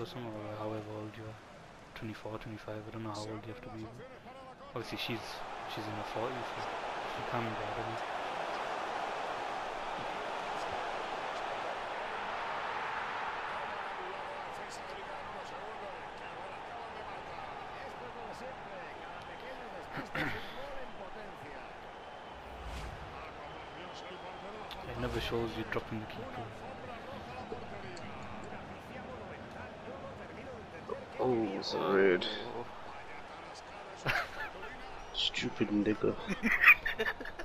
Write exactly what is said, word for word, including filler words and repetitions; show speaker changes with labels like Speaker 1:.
Speaker 1: or something, or however old you are. twenty-four, twenty-five, I don't know how old you have to be. Obviously she's she's in her forties, so she can be bad, I think. It never shows you dropping the keeper.
Speaker 2: Oh, it's rude.
Speaker 1: Oh.
Speaker 2: Stupid nigga.